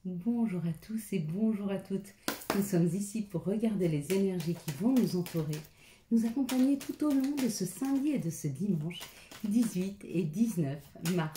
Bonjour à tous et bonjour à toutes. Nous sommes ici pour regarder les énergies qui vont nous entourer, nous accompagner tout au long de ce samedi et de ce dimanche 18 et 19 mars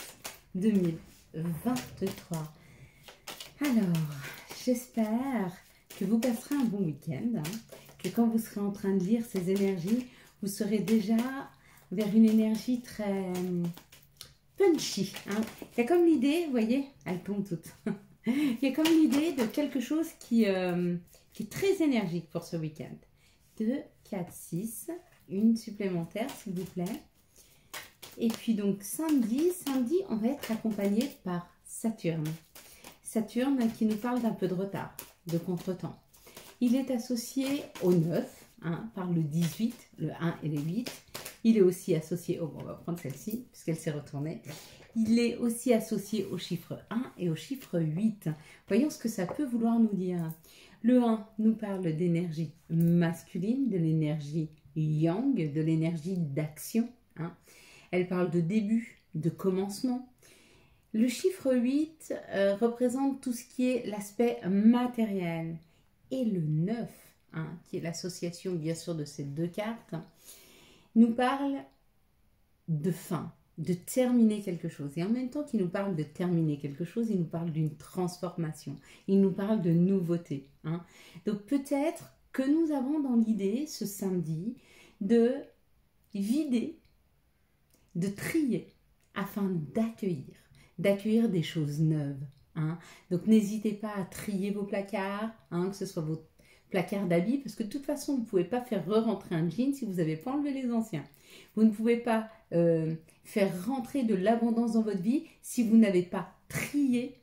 2023. Alors, j'espère que vous passerez un bon week-end, que quand vous serez en train de lire ces énergies, vous serez déjà vers une énergie très punchy. Il y a comme l'idée, vous voyez, elle tombe toute. Il y a comme l'idée de quelque chose qui est très énergique pour ce week-end. 2, 4, 6, une supplémentaire s'il vous plaît. Et puis donc samedi, on va être accompagné par Saturne. Saturne qui nous parle d'un peu de retard, de contretemps. Il est associé au 9, par le 18, le 1 et le 8. Il est aussi associé, on va prendre celle-ci, puisqu'elle s'est retournée. Il est aussi associé au chiffre 1 et au chiffre 8. Voyons ce que ça peut vouloir nous dire. Le 1 nous parle d'énergie masculine, de l'énergie yang, de l'énergie d'action. Elle parle de début, de commencement. Le chiffre 8 représente tout ce qui est l'aspect matériel. Et le 9, qui est l'association bien sûr de ces deux cartes, nous parle de fin, de terminer quelque chose. Et en même temps qu'il nous parle de terminer quelque chose, il nous parle d'une transformation. Il nous parle de nouveauté. Donc peut-être que nous avons dans l'idée ce samedi de vider, de trier afin d'accueillir des choses neuves. Donc n'hésitez pas à trier vos placards, que ce soit vos placards d'habits, parce que de toute façon vous ne pouvez pas faire re-rentrer un jean si vous n'avez pas enlevé les anciens. Vous ne pouvez pas faire rentrer de l'abondance dans votre vie si vous n'avez pas trié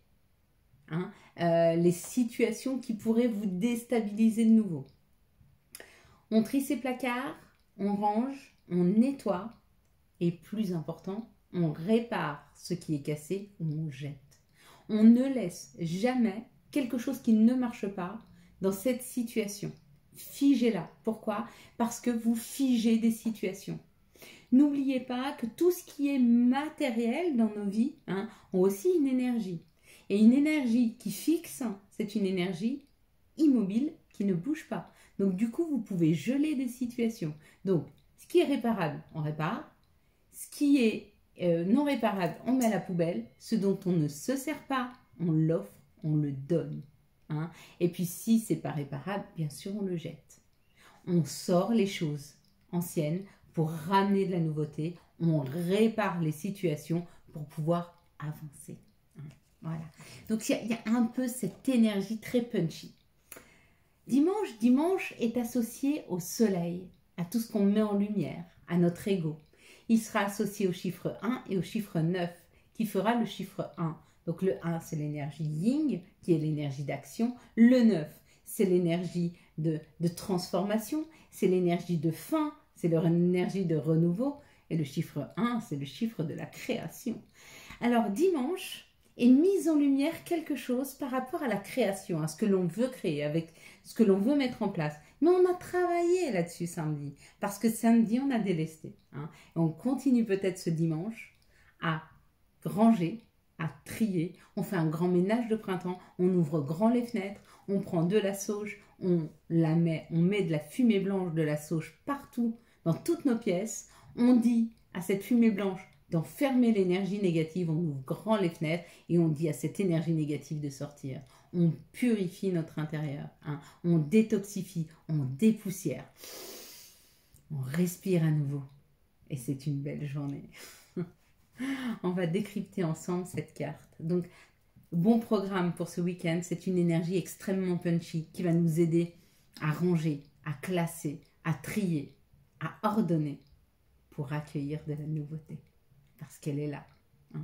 les situations qui pourraient vous déstabiliser de nouveau. On trie ses placards, on range, on nettoie et plus important, on répare ce qui est cassé ou on jette. On ne laisse jamais quelque chose qui ne marche pas dans cette situation. Figez-la. Pourquoi? Parce que vous figez des situations. N'oubliez pas que tout ce qui est matériel dans nos vies ont aussi une énergie. Et une énergie qui fixe, c'est une énergie immobile qui ne bouge pas. Donc du coup, vous pouvez geler des situations. Donc, ce qui est réparable, on répare. Ce qui est non réparable, on met à la poubelle. Ce dont on ne se sert pas, on l'offre, on le donne. Et puis si c'est pas réparable, bien sûr, on le jette. On sort les choses anciennes pour ramener de la nouveauté. On répare les situations pour pouvoir avancer. Voilà. Donc il y a un peu cette énergie très punchy. Dimanche est associé au soleil, à tout ce qu'on met en lumière, à notre ego. Il sera associé au chiffre 1 et au chiffre 9, qui fera le chiffre 1. Donc le 1, c'est l'énergie yin, qui est l'énergie d'action. Le 9, c'est l'énergie de transformation, c'est l'énergie de fin, c'est l'énergie de renouveau. Et le chiffre 1, c'est le chiffre de la création. Alors dimanche est mise en lumière quelque chose par rapport à la création, à ce que l'on veut créer, avec ce que l'on veut mettre en place. Mais on a travaillé là-dessus samedi, parce que samedi, on a délesté. Et on continue peut-être ce dimanche à ranger, à trier. On fait un grand ménage de printemps, on ouvre grand les fenêtres, on prend de la sauge, on met de la fumée blanche de la sauge partout, dans toutes nos pièces. On dit à cette fumée blanche d'enfermer l'énergie négative, on ouvre grand les fenêtres et on dit à cette énergie négative de sortir. On purifie notre intérieur, on détoxifie, on dépoussière. On respire à nouveau et c'est une belle journée. On va décrypter ensemble cette carte. Donc, bon programme pour ce week-end. C'est une énergie extrêmement punchy qui va nous aider à ranger, à classer, à trier, à ordonner pour accueillir de la nouveauté. Parce qu'elle est là.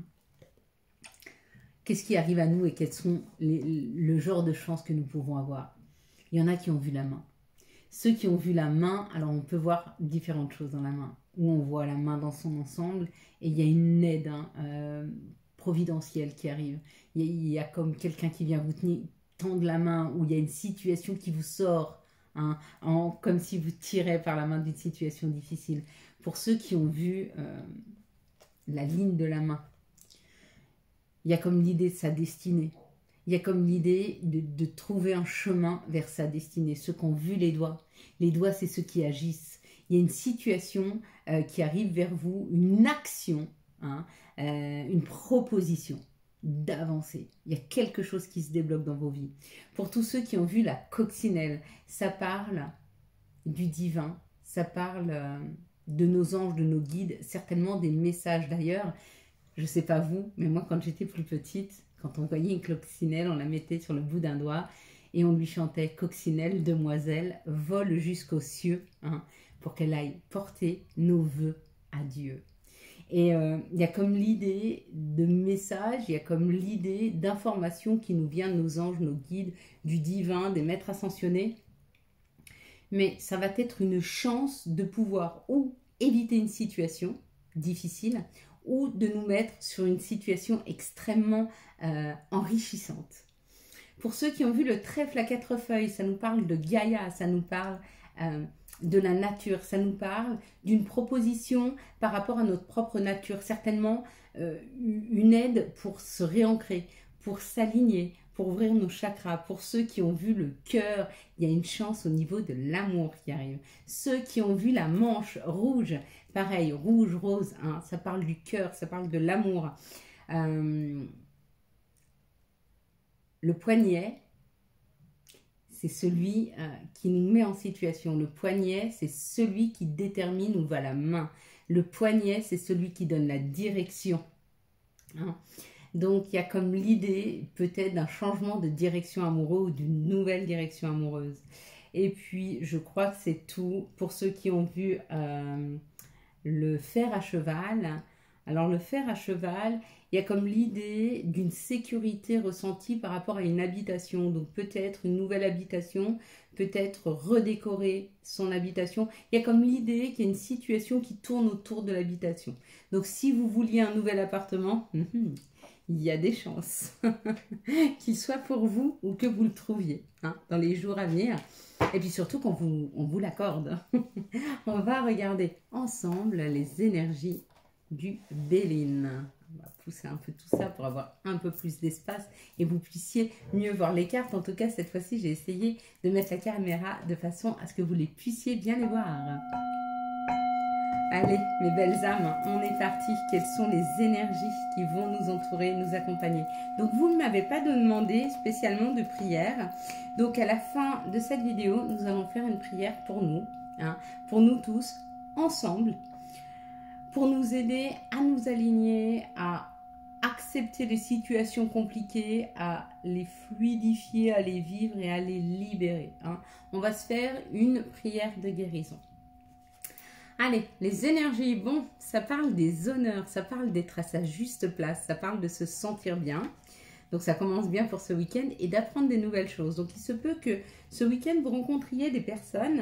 Qu'est-ce qui arrive à nous et quels sont le genre de chances que nous pouvons avoir? Il y en a qui ont vu la main. Ceux qui ont vu la main, alors on peut voir différentes choses dans la main. Où on voit la main dans son ensemble et il y a une aide providentielle qui arrive. Il y a comme quelqu'un qui vient vous tendre la main, ou il y a une situation qui vous sort, comme si vous tirez par la main d'une situation difficile. Pour ceux qui ont vu la ligne de la main, il y a comme l'idée de sa destinée. il y a comme l'idée de trouver un chemin vers sa destinée. Ceux qui ont vu les doigts c'est ceux qui agissent. Il y a une situation qui arrive vers vous, une action, hein, une proposition d'avancer. Il y a quelque chose qui se débloque dans vos vies. Pour tous ceux qui ont vu la coccinelle, ça parle du divin, ça parle de nos anges, de nos guides, certainement des messages d'ailleurs. Je ne sais pas vous, mais moi quand j'étais plus petite, quand on voyait une coccinelle, on la mettait sur le bout d'un doigt et on lui chantait « Coccinelle, demoiselle, vole jusqu'aux cieux hein, pour qu'elle aille porter nos vœux à Dieu ». Et il y a comme l'idée de message, il y a comme l'idée d'information qui nous vient de nos anges, nos guides, du divin, des maîtres ascensionnés. Mais ça va être une chance de pouvoir ou éviter une situation difficile ou de nous mettre sur une situation extrêmement enrichissante. Pour ceux qui ont vu le trèfle à 4 feuilles, ça nous parle de Gaïa, ça nous parle de la nature, ça nous parle d'une proposition par rapport à notre propre nature, certainement une aide pour se réancrer, pour s'aligner, pour ouvrir nos chakras. Pour ceux qui ont vu le cœur, il y a une chance au niveau de l'amour qui arrive. Ceux qui ont vu la manche rouge, pareil, rouge, rose, hein, ça parle du cœur, ça parle de l'amour. Le poignet, c'est celui qui nous met en situation. Le poignet, c'est celui qui détermine où va la main. Le poignet, c'est celui qui donne la direction. Hein. Donc, il y a comme l'idée peut-être d'un changement de direction amoureuse ou d'une nouvelle direction amoureuse. Et puis, je crois que c'est tout. Pour ceux qui ont vu le fer à cheval, alors le fer à cheval, il y a comme l'idée d'une sécurité ressentie par rapport à une habitation. Donc peut-être une nouvelle habitation, peut-être redécorer son habitation. Il y a comme l'idée qu'il y a une situation qui tourne autour de l'habitation. Donc si vous vouliez un nouvel appartement, il y a des chances qu'il soit pour vous ou que vous le trouviez hein, dans les jours à venir. Et puis surtout qu'on vous l'accorde. On va regarder ensemble les énergies du Béline. On va pousser un peu tout ça pour avoir un peu plus d'espace et vous puissiez mieux voir les cartes. En tout cas, cette fois-ci, j'ai essayé de mettre la caméra de façon à ce que vous les puissiez bien les voir. Allez, mes belles âmes, on est parti. Quelles sont les énergies qui vont nous entourer, nous accompagner? Donc, vous ne m'avez pas demandé spécialement de prière. Donc, à la fin de cette vidéo, nous allons faire une prière pour nous, hein, pour nous tous, ensemble, pour nous aider à nous aligner, à accepter les situations compliquées, à les fluidifier, à les vivre et à les libérer. Hein. On va se faire une prière de guérison. Allez, les énergies, bon, ça parle des honneurs, ça parle d'être à sa juste place, ça parle de se sentir bien. Donc ça commence bien pour ce week-end et d'apprendre des nouvelles choses. Donc il se peut que ce week-end vous rencontriez des personnes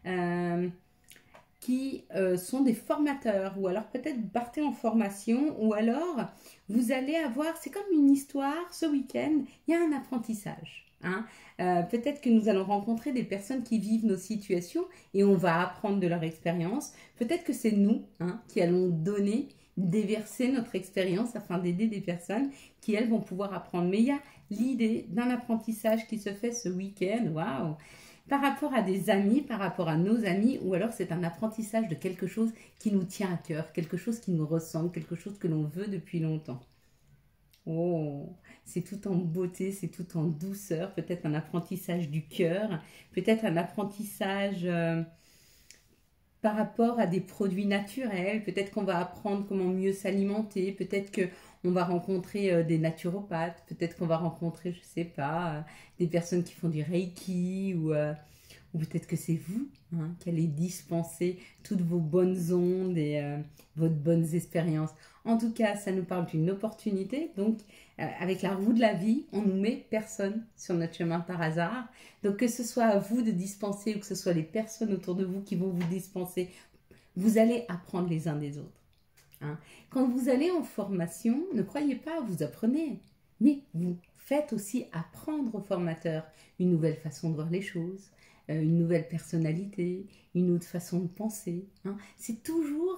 qui sont des formateurs ou alors peut-être vous partez en formation ou alors vous allez avoir, c'est comme une histoire, ce week-end, il y a un apprentissage. Hein. Peut-être que nous allons rencontrer des personnes qui vivent nos situations et on va apprendre de leur expérience. Peut-être que c'est nous hein, qui allons donner, déverser notre expérience afin d'aider des personnes qui, elles, vont pouvoir apprendre. Mais il y a l'idée d'un apprentissage qui se fait ce week-end. Waouh! Par rapport à des amis, par rapport à nos amis, ou alors c'est un apprentissage de quelque chose qui nous tient à cœur, quelque chose qui nous ressemble, quelque chose que l'on veut depuis longtemps. Oh, c'est tout en beauté, c'est tout en douceur, peut-être un apprentissage du cœur, peut-être un apprentissage par rapport à des produits naturels, peut-être qu'on va apprendre comment mieux s'alimenter, peut-être qu'on va rencontrer des naturopathes, peut-être qu'on va rencontrer, je ne sais pas, des personnes qui font du Reiki ou peut-être que c'est vous hein, qui allez dispenser toutes vos bonnes ondes et vos bonnes expériences. En tout cas, ça nous parle d'une opportunité. Donc, avec la roue de la vie, on ne nous met personne sur notre chemin par hasard. Donc, que ce soit à vous de dispenser ou que ce soit les personnes autour de vous qui vont vous dispenser, vous allez apprendre les uns des autres. Hein. Quand vous allez en formation, ne croyez pas, vous apprenez. Mais vous faites aussi apprendre aux formateurs une nouvelle façon de voir les choses, une nouvelle personnalité, une autre façon de penser. Hein. C'est toujours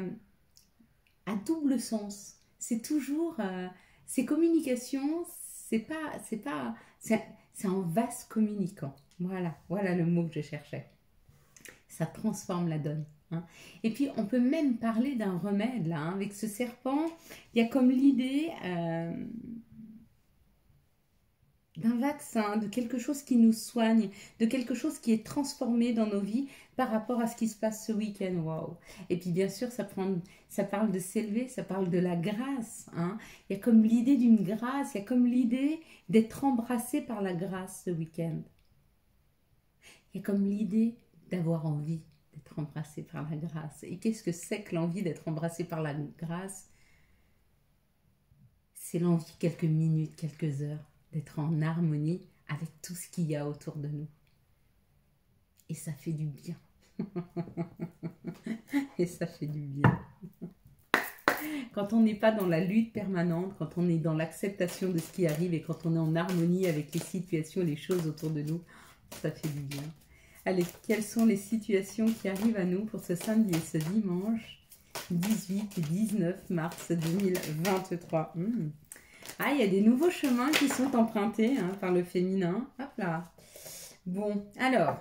à double sens. C'est toujours ces communications, c'est en vase communicant. Voilà le mot que je cherchais. Ça transforme la donne. Hein. Et puis, on peut même parler d'un remède, là. Hein. Avec ce serpent, il y a comme l'idée d'un vaccin, de quelque chose qui nous soigne, de quelque chose qui est transformé dans nos vies par rapport à ce qui se passe ce week-end. Waouh! Et puis, bien sûr, ça parle de s'élever, ça parle de la grâce. Hein. Il y a comme l'idée d'une grâce, il y a comme l'idée d'être embrassé par la grâce ce week-end. Il y a comme l'idée d'avoir envie d'être embrassé par la grâce. Et qu'est-ce que c'est que l'envie d'être embrassé par la grâce? C'est l'envie quelques minutes, quelques heures, d'être en harmonie avec tout ce qu'il y a autour de nous. Et ça fait du bien. Et ça fait du bien. Quand on n'est pas dans la lutte permanente, quand on est dans l'acceptation de ce qui arrive et quand on est en harmonie avec les situations et les choses autour de nous, ça fait du bien. Allez, quelles sont les situations qui arrivent à nous pour ce samedi et ce dimanche 18 et 19 mars 2023. Ah, il y a des nouveaux chemins qui sont empruntés hein, par le féminin. Hop là. Bon, alors,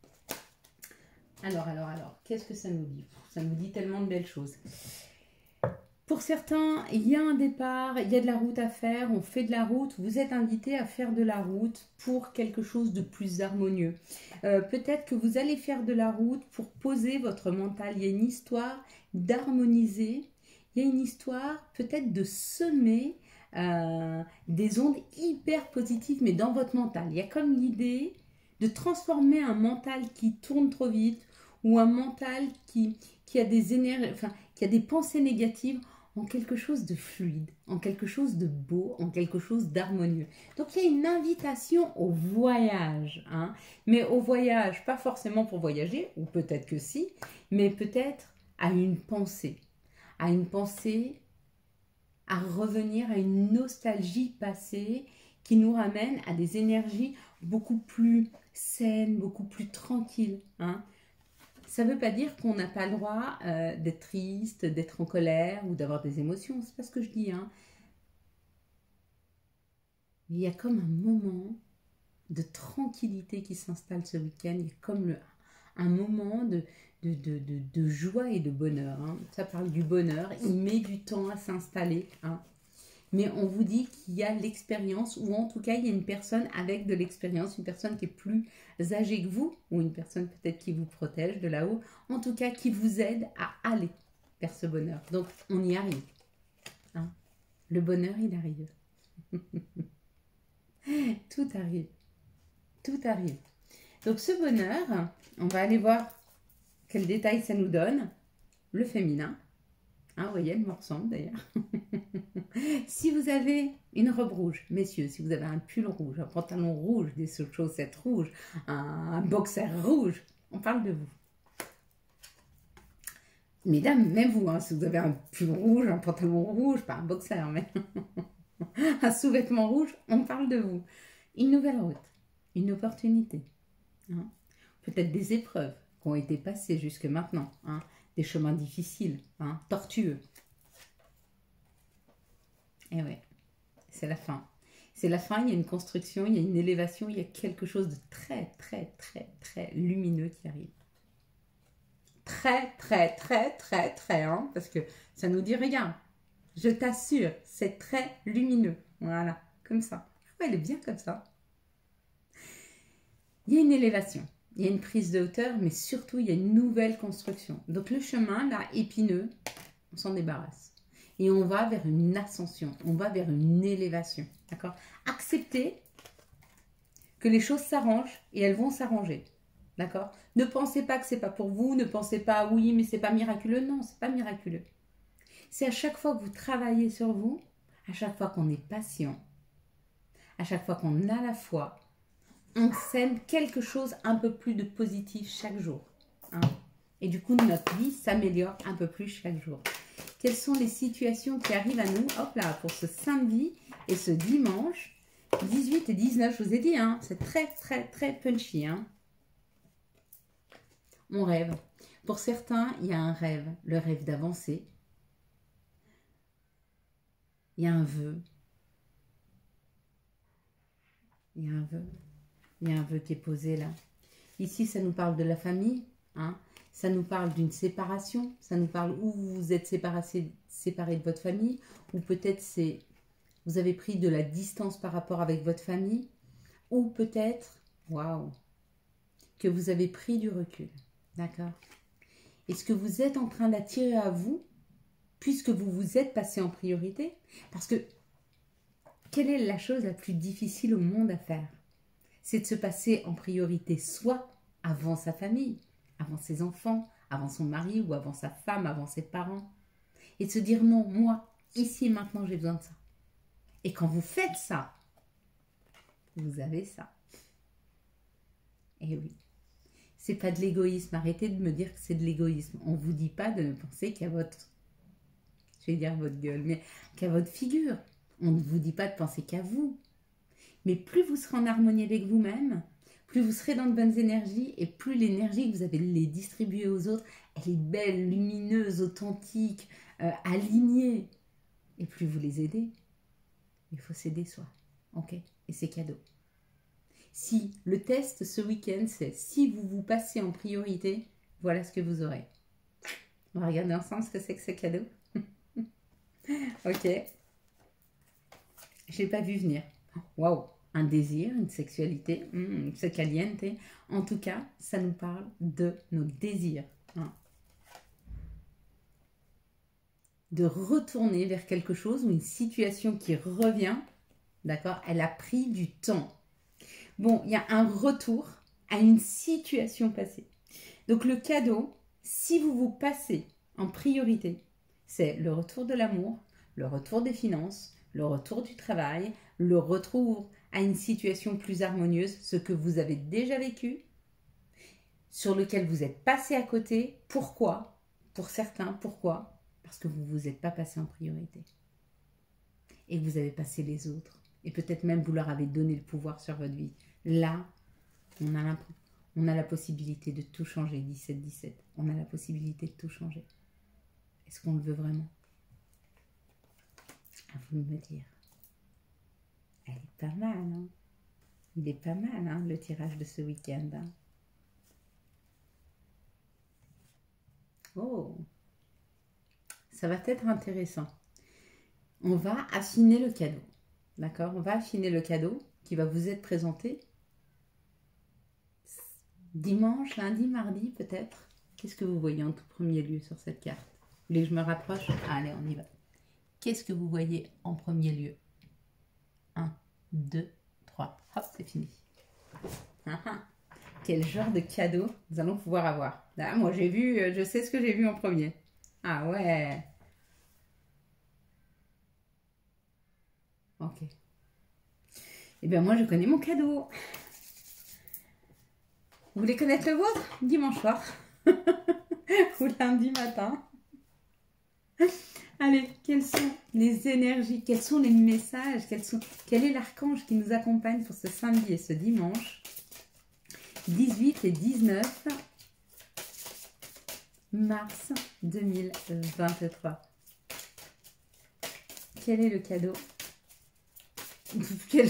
qu'est-ce que ça nous dit? Ça nous dit tellement de belles choses. Pour certains, il y a un départ, il y a de la route à faire, on fait de la route, vous êtes invité à faire de la route pour quelque chose de plus harmonieux. Peut-être que vous allez faire de la route pour poser votre mental. Il y a une histoire d'harmoniser, il y a une histoire peut-être de semer des ondes hyper positives, mais dans votre mental. Il y a comme l'idée de transformer un mental qui tourne trop vite ou un mental qui a des énergies, enfin, qui a des pensées négatives en quelque chose de fluide, en quelque chose de beau, en quelque chose d'harmonieux. Donc il y a une invitation au voyage, hein, mais au voyage, pas forcément pour voyager, ou peut-être que si, mais peut-être à une pensée à revenir à une nostalgie passée qui nous ramène à des énergies beaucoup plus saines, beaucoup plus tranquilles, hein. Ça ne veut pas dire qu'on n'a pas le droit d'être triste, d'être en colère ou d'avoir des émotions. C'est pas ce que je dis. Hein. Mais il y a comme un moment de tranquillité qui s'installe ce week-end. Il y a comme un moment de joie et de bonheur. Hein. Ça parle du bonheur. Il met du temps à s'installer. Hein. Mais on vous dit qu'il y a l'expérience, ou en tout cas, il y a une personne avec de l'expérience, une personne qui est plus âgée que vous, ou une personne peut-être qui vous protège de là-haut, en tout cas qui vous aide à aller vers ce bonheur. Donc, on y arrive. Hein. Le bonheur, il arrive. Tout arrive. Tout arrive. Donc, ce bonheur, on va aller voir quel détail ça nous donne. Le féminin. Hein, vous voyez, elle me ressemble d'ailleurs. Si vous avez une robe rouge, messieurs, si vous avez un pull rouge, un pantalon rouge, des chaussettes rouges, un boxer rouge, on parle de vous. Mesdames, même vous, hein, si vous avez un pull rouge, un pantalon rouge, pas un boxer, mais un sous-vêtement rouge, on parle de vous. Une nouvelle route, une opportunité. Hein. Peut-être des épreuves qui ont été passées jusque maintenant. Hein. Des chemins difficiles, hein, tortueux. Et ouais, c'est la fin. C'est la fin, il y a une construction, il y a une élévation, il y a quelque chose de très, très, très, très lumineux qui arrive. Très, très, très, très, très, hein, parce que ça nous dit rien. Je t'assure, c'est très lumineux. Voilà, comme ça. Ouais, elle est bien comme ça. Il y a une élévation. Il y a une prise de hauteur, mais surtout, il y a une nouvelle construction. Donc, le chemin, là, épineux, on s'en débarrasse. Et on va vers une ascension, on va vers une élévation. D'accord? Acceptez que les choses s'arrangent et elles vont s'arranger. D'accord? Ne pensez pas que c'est pas pour vous, ne pensez pas, oui, mais c'est pas miraculeux. Non, c'est pas miraculeux. C'est à chaque fois que vous travaillez sur vous, à chaque fois qu'on est patient, à chaque fois qu'on a la foi, on sème quelque chose un peu plus de positif chaque jour. Hein. Et du coup, notre vie s'améliore un peu plus chaque jour. Quelles sont les situations qui arrivent à nous, hop là, pour ce samedi et ce dimanche, 18 et 19, je vous ai dit, hein, c'est très, très, très punchy. Hein. On rêve. Pour certains, il y a un rêve, le rêve d'avancer. Il y a un vœu. Il y a un vœu. Il y a un vœu qui est posé là. Ici, ça nous parle de la famille. Hein. Ça nous parle d'une séparation. Ça nous parle où vous vous êtes séparé de votre famille. Ou peut-être c'est vous avez pris de la distance par rapport avec votre famille. Ou peut-être, waouh, que vous avez pris du recul. D'accord? Est-ce que vous êtes en train d'attirer à vous, puisque vous vous êtes passé en priorité? Parce que, quelle est la chose la plus difficile au monde à faire? C'est de se passer en priorité, soit avant sa famille, avant ses enfants, avant son mari ou avant sa femme, avant ses parents. Et de se dire non, moi, ici et maintenant, j'ai besoin de ça. Et quand vous faites ça, vous avez ça. Et oui. C'est pas de l'égoïsme. Arrêtez de me dire que c'est de l'égoïsme. On ne vous dit pas de ne penser qu'à votre, je vais dire votre gueule, mais qu'à votre figure. On ne vous dit pas de penser qu'à vous. Mais plus vous serez en harmonie avec vous-même, plus vous serez dans de bonnes énergies et plus l'énergie que vous avez les distribuer aux autres, elle est belle, lumineuse, authentique, alignée. Et plus vous les aidez. Il faut s'aider soi. Ok? Et c'est cadeau. Si le test ce week-end, c'est si vous vous passez en priorité, voilà ce que vous aurez. On va regarder ensemble ce que c'est que ce cadeau. Ok. Je l'ai pas vu venir. Waouh. Un désir, une sexualité, c'est caliente. En tout cas, ça nous parle de nos désirs. Hein. De retourner vers quelque chose ou une situation qui revient. D'accord? Elle a pris du temps. Bon, il y a un retour à une situation passée. Donc le cadeau, si vous vous passez en priorité, c'est le retour de l'amour, le retour des finances, le retour du travail, le retour à une situation plus harmonieuse, ce que vous avez déjà vécu, sur lequel vous êtes passé à côté. Pourquoi? Pour certains, pourquoi? Parce que vous ne vous êtes pas passé en priorité. Et que vous avez passé les autres. Et peut-être même vous leur avez donné le pouvoir sur votre vie. Là, on a la possibilité de tout changer. 17-17. On a la possibilité de tout changer. Est-ce qu'on le veut vraiment? À vous de me dire. Elle est pas mal, hein? Il est pas mal, hein, le tirage de ce week-end. Hein? Oh! Ça va être intéressant. On va affiner le cadeau. D'accord? On va affiner le cadeau qui va vous être présenté dimanche, lundi, mardi peut-être. Qu'est-ce que vous voyez en tout premier lieu sur cette carte? Vous voulez que je me rapproche? Allez, on y va. Qu'est-ce que vous voyez en premier lieu? 1, 2, 3. Hop, c'est fini. Quel genre de cadeau nous allons pouvoir avoir? Là, moi, j'ai vu, je sais ce que j'ai vu en premier. Ah ouais. Ok. Eh bien, moi, je connais mon cadeau. Vous voulez connaître le vôtre? Dimanche soir. Ou lundi matin. Allez, quelles sont les énergies? Quels sont les messages? Quel est l'archange qui nous accompagne pour ce samedi et ce dimanche 18 et 19 mars 2023. Quel est le cadeau? Vous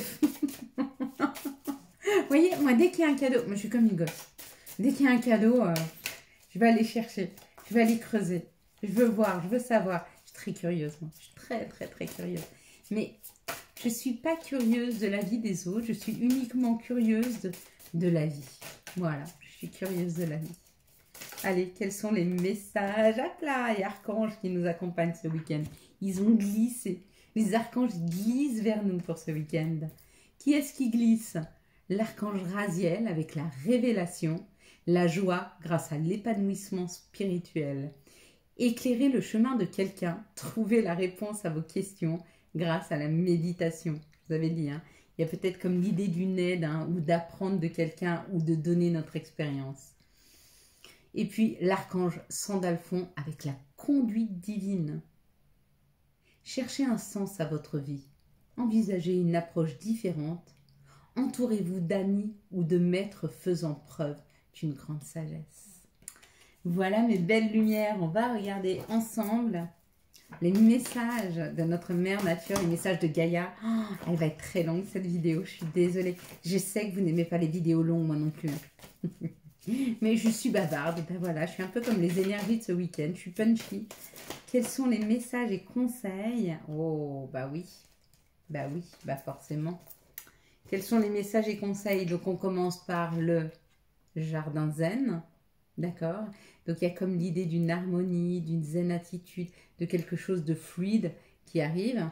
voyez, moi, dès qu'il y a un cadeau, moi, je suis comme une gosse. Dès qu'il y a un cadeau, je vais aller chercher. Je vais aller creuser. Je veux voir, je veux savoir. Je suis très curieuse, moi. Je suis très, très, très curieuse. Mais je ne suis pas curieuse de la vie des autres. Je suis uniquement curieuse de la vie. Voilà, je suis curieuse de la vie. Allez, quels sont les messages à plat et archanges qui nous accompagnent ce week-end? Ils ont glissé. Les archanges glissent vers nous pour ce week-end. Qui est-ce qui glisse? L'archange Raziel avec la révélation, la joie grâce à l'épanouissement spirituel. Éclairer le chemin de quelqu'un, trouver la réponse à vos questions grâce à la méditation. Vous avez dit, hein, il y a peut-être comme l'idée d'une aide, hein, ou d'apprendre de quelqu'un ou de donner notre expérience. Et puis l'archange Sandalphon avec la conduite divine. Cherchez un sens à votre vie. Envisagez une approche différente. Entourez-vous d'amis ou de maîtres faisant preuve d'une grande sagesse. Voilà mes belles lumières. On va regarder ensemble les messages de notre mère nature, les messages de Gaïa. Oh, elle va être très longue cette vidéo, je suis désolée. Je sais que vous n'aimez pas les vidéos longues, moi non plus. Mais je suis bavarde, ben voilà, je suis un peu comme les énergies de ce week-end, je suis punchy. Quels sont les messages et conseils? Oh, bah oui, bah forcément. Quels sont les messages et conseils? Donc on commence par le jardin zen, d'accord? Donc il y a comme l'idée d'une harmonie, d'une zen attitude, de quelque chose de fluide qui arrive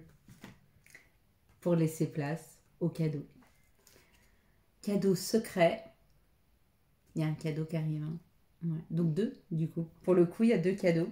pour laisser place au cadeau. Cadeau secret. Il y a un cadeau qui arrive. Hein. Ouais. Donc 2 du coup. Pour le coup, il y a 2 cadeaux.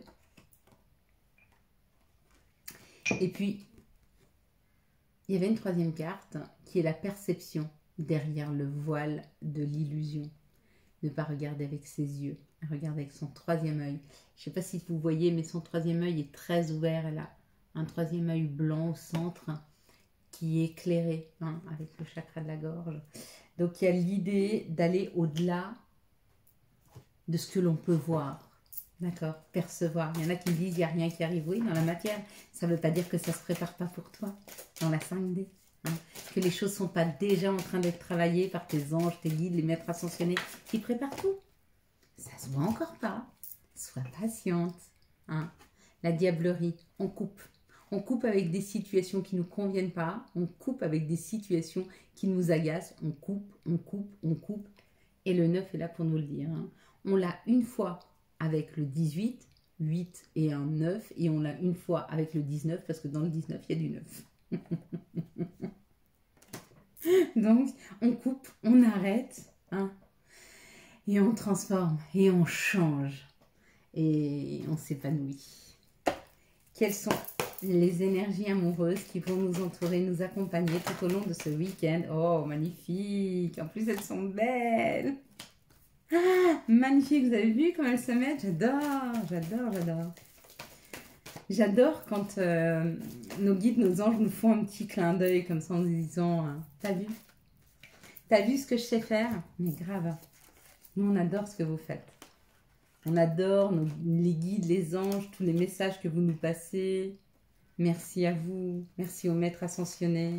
Et puis, il y avait une 3e carte qui est la perception derrière le voile de l'illusion. Ne pas regarder avec ses yeux, regarder avec son 3e œil. Je ne sais pas si vous voyez, mais son 3e œil est très ouvert. Elle a un 3e œil blanc au centre qui est éclairé avec le chakra de la gorge. Donc, il y a l'idée d'aller au-delà de ce que l'on peut voir, d'accord, percevoir. Il y en a qui me disent, il n'y a rien qui arrive. Oui, dans la matière, ça ne veut pas dire que ça ne se prépare pas pour toi, dans la 5D. Que les choses ne sont pas déjà en train d'être travaillées par tes anges, tes guides, les maîtres ascensionnés, qui préparent tout. Ça ne se voit encore pas. Sois patiente. La diablerie, on coupe. On coupe avec des situations qui ne nous conviennent pas. On coupe avec des situations qui nous agacent. On coupe, on coupe, on coupe. Et le 9 est là pour nous le dire. On l'a une fois avec le 18, 8 et un 9. Et on l'a une fois avec le 19, parce que dans le 19, il y a du 9. Donc, on coupe, on arrête, et on transforme, et on change, et on s'épanouit. Quelles sont les énergies amoureuses qui vont nous entourer, nous accompagner tout au long de ce week-end? Oh, magnifique! En plus, elles sont belles! Magnifique! Vous avez vu comment elles se mettent? J'adore, j'adore, j'adore. J'adore quand nos guides, nos anges nous font un petit clin d'œil comme ça en nous disant t'as vu? T'as vu ce que je sais faire? Mais grave, nous on adore ce que vous faites. On adore les guides, les anges, tous les messages que vous nous passez. Merci à vous, merci aux maîtres ascensionnés.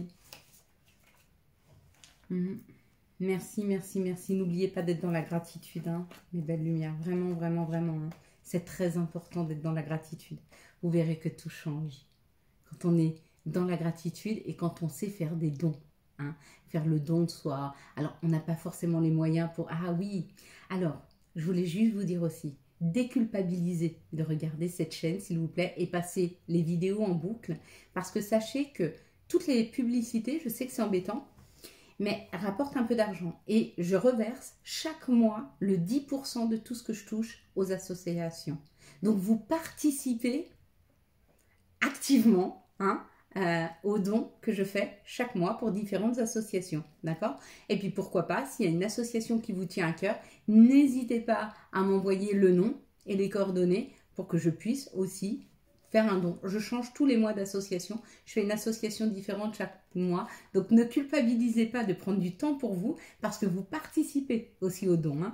Merci, merci, merci. N'oubliez pas d'être dans la gratitude, mes belles lumières. Vraiment, vraiment, vraiment. C'est très important d'être dans la gratitude. Vous verrez que tout change. Quand on est dans la gratitude et quand on sait faire des dons. Faire le don de soi. Alors, on n'a pas forcément les moyens pour... Ah oui. Alors, je voulais juste vous dire aussi, déculpabilisez de regarder cette chaîne, s'il vous plaît, et passez les vidéos en boucle. Parce que sachez que toutes les publicités, je sais que c'est embêtant, mais rapportent un peu d'argent. Et je reverse chaque mois le 10% de tout ce que je touche aux associations. Donc, vous participez activement aux dons que je fais chaque mois pour différentes associations, d'accord? Et puis pourquoi pas, s'il y a une association qui vous tient à cœur, n'hésitez pas à m'envoyer le nom et les coordonnées pour que je puisse aussi faire un don. Je change tous les mois d'association, je fais une association différente chaque mois, donc ne culpabilisez pas de prendre du temps pour vous parce que vous participez aussi aux dons.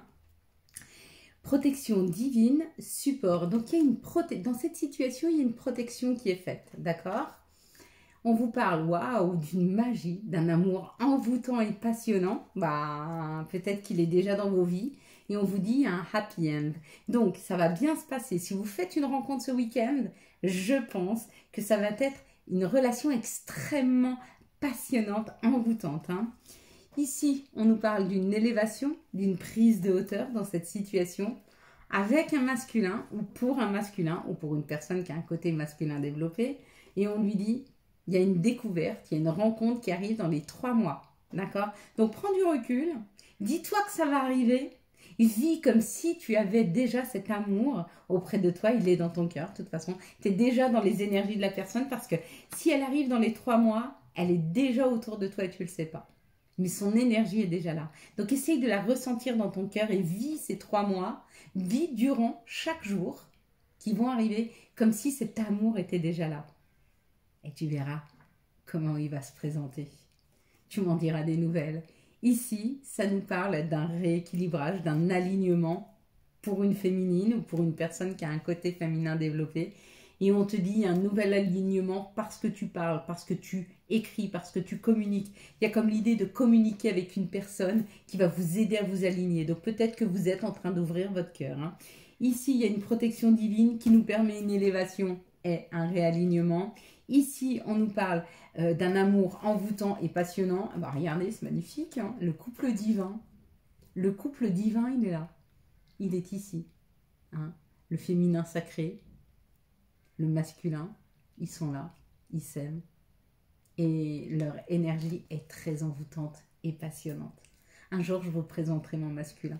Protection divine, support. Donc il y a dans cette situation, il y a une protection qui est faite, d'accord? On vous parle, waouh, d'une magie, d'un amour envoûtant et passionnant. Bah, peut-être qu'il est déjà dans vos vies. Et on vous dit un happy end. Donc, ça va bien se passer. Si vous faites une rencontre ce week-end, je pense que ça va être une relation extrêmement passionnante, envoûtante. Ici, on nous parle d'une élévation, d'une prise de hauteur dans cette situation avec un masculin ou pour un masculin ou pour une personne qui a un côté masculin développé. Et on lui dit... Il y a une découverte, il y a une rencontre qui arrive dans les 3 mois. D'accord? Donc, prends du recul. Dis-toi que ça va arriver. Vis comme si tu avais déjà cet amour auprès de toi. Il est dans ton cœur, de toute façon. Tu es déjà dans les énergies de la personne parce que si elle arrive dans les 3 mois, elle est déjà autour de toi et tu ne le sais pas. Mais son énergie est déjà là. Donc, essaye de la ressentir dans ton cœur et vis ces 3 mois. Vis durant chaque jour qui vont arriver comme si cet amour était déjà là. Et tu verras comment il va se présenter. Tu m'en diras des nouvelles. Ici, ça nous parle d'un rééquilibrage, d'un alignement pour une féminine ou pour une personne qui a un côté féminin développé. et on te dit un nouvel alignement parce que tu parles, parce que tu écris, parce que tu communiques. Il y a comme l'idée de communiquer avec une personne qui va vous aider à vous aligner. Donc peut-être que vous êtes en train d'ouvrir votre cœur, hein. Ici, il y a une protection divine qui nous permet une élévation et un réalignement. Ici, on nous parle d'un amour envoûtant et passionnant. Ah bah, regardez, c'est magnifique, hein. Le couple divin. Le couple divin, il est là. Il est ici, hein. Le féminin sacré, le masculin, ils sont là, ils s'aiment. Et leur énergie est très envoûtante et passionnante. Un jour, je vous présenterai mon masculin.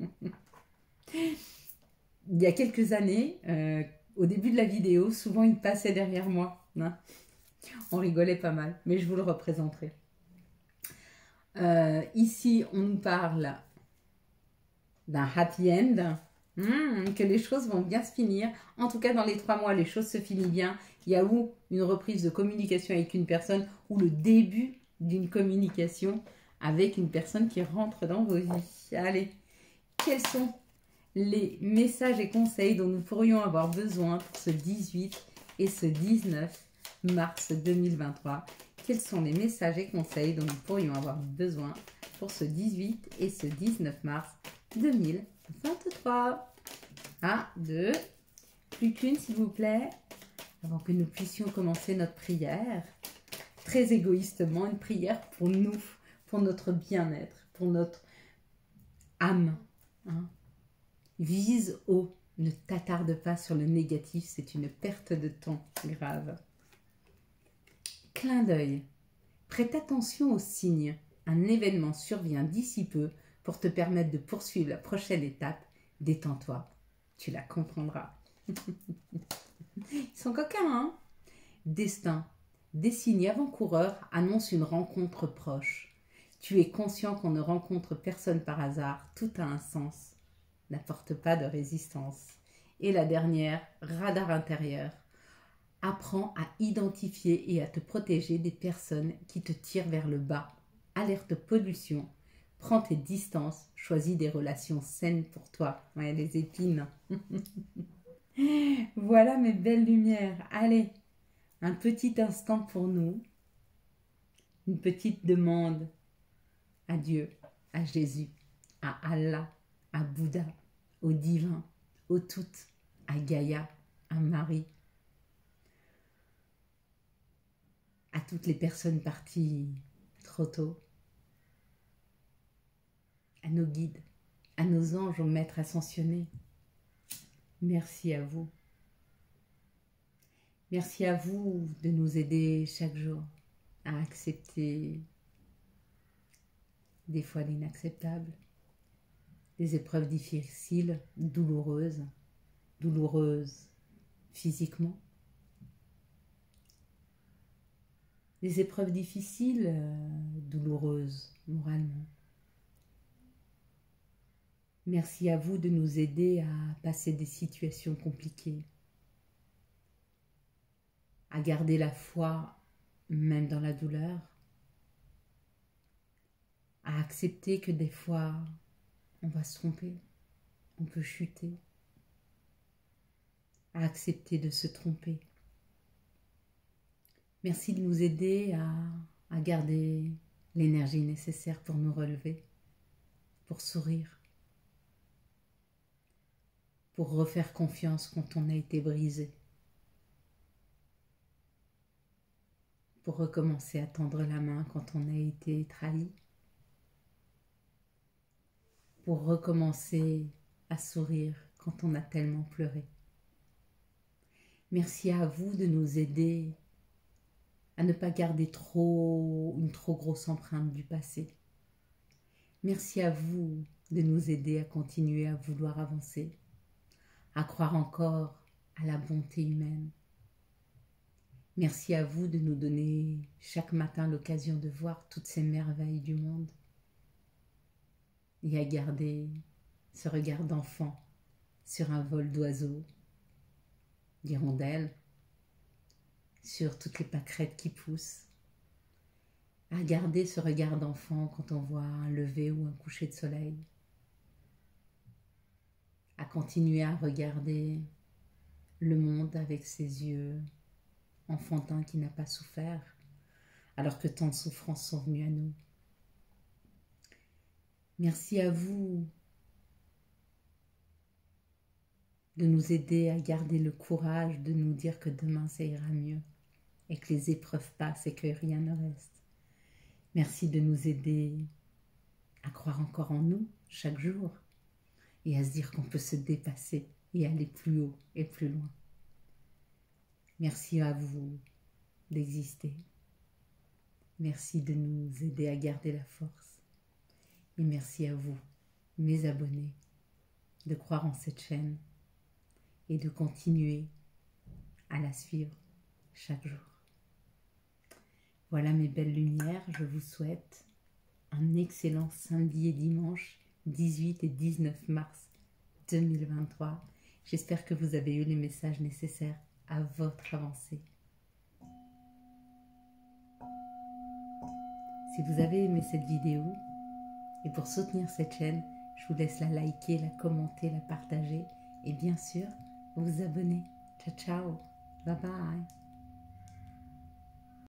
Il y a quelques années, au début de la vidéo, souvent il passait derrière moi, hein. On rigolait pas mal, mais je vous le représenterai. Ici, on nous parle d'un happy end, que les choses vont bien se finir. En tout cas, dans les 3 mois, les choses se finissent bien. Il y a ou une reprise de communication avec une personne ou le début d'une communication avec une personne qui rentre dans vos vies. Allez, quels sont les messages et conseils dont nous pourrions avoir besoin pour ce 18 et ce 19 mars 2023? Quels sont les messages et conseils dont nous pourrions avoir besoin pour ce 18 et ce 19 mars 2023? 1, 2, plus qu'une s'il vous plaît, avant que nous puissions commencer notre prière. Très égoïstement, une prière pour nous, pour notre bien-être, pour notre âme, hein. Vise haut, ne t'attarde pas sur le négatif, c'est une perte de temps grave. Clin d'œil, prête attention aux signes, un événement survient d'ici peu pour te permettre de poursuivre la prochaine étape. Détends-toi, tu la comprendras. Ils sont coquins, hein? Destin, des signes avant-coureurs annoncent une rencontre proche. Tu es conscient qu'on ne rencontre personne par hasard, tout a un sens. N'apporte pas de résistance. Et la dernière, radar intérieur. Apprends à identifier et à te protéger des personnes qui te tirent vers le bas. Alerte pollution. Prends tes distances. Choisis des relations saines pour toi. Ouais, les épines. Voilà mes belles lumières. Allez, un petit instant pour nous. Une petite demande à Dieu, à Jésus, à Allah, à Bouddha, au divin, au tout, à Gaïa, à Marie, à toutes les personnes parties trop tôt, à nos guides, à nos anges, aux maîtres ascensionnés. Merci à vous. Merci à vous de nous aider chaque jour à accepter des fois l'inacceptable, des épreuves difficiles, douloureuses physiquement, des épreuves difficiles, douloureuses moralement. Merci à vous de nous aider à passer des situations compliquées, à garder la foi même dans la douleur, à accepter que des fois on va se tromper, on peut chuter, à accepter de se tromper. Merci de nous aider à garder l'énergie nécessaire pour nous relever, pour sourire, pour refaire confiance quand on a été brisé, pour recommencer à tendre la main quand on a été trahi, pour recommencer à sourire quand on a tellement pleuré. Merci à vous de nous aider à ne pas garder une trop grosse empreinte du passé. Merci à vous de nous aider à continuer à vouloir avancer, à croire encore à la bonté humaine. Merci à vous de nous donner chaque matin l'occasion de voir toutes ces merveilles du monde et à garder ce regard d'enfant sur un vol d'oiseaux, d'hirondelles, sur toutes les pâquerettes qui poussent, à garder ce regard d'enfant quand on voit un lever ou un coucher de soleil, à continuer à regarder le monde avec ses yeux enfantins qui n'a pas souffert, alors que tant de souffrances sont venues à nous. Merci à vous de nous aider à garder le courage de nous dire que demain ça ira mieux et que les épreuves passent et que rien ne reste. Merci de nous aider à croire encore en nous chaque jour et à se dire qu'on peut se dépasser et aller plus haut et plus loin. Merci à vous d'exister. Merci de nous aider à garder la force. Et merci à vous, mes abonnés, de croire en cette chaîne et de continuer à la suivre chaque jour. Voilà mes belles lumières, je vous souhaite un excellent samedi et dimanche 18 et 19 mars 2023. J'espère que vous avez eu les messages nécessaires à votre avancée. Si vous avez aimé cette vidéo, et pour soutenir cette chaîne, je vous laisse la liker, la commenter, la partager et bien sûr, vous abonner. Ciao, ciao, bye bye.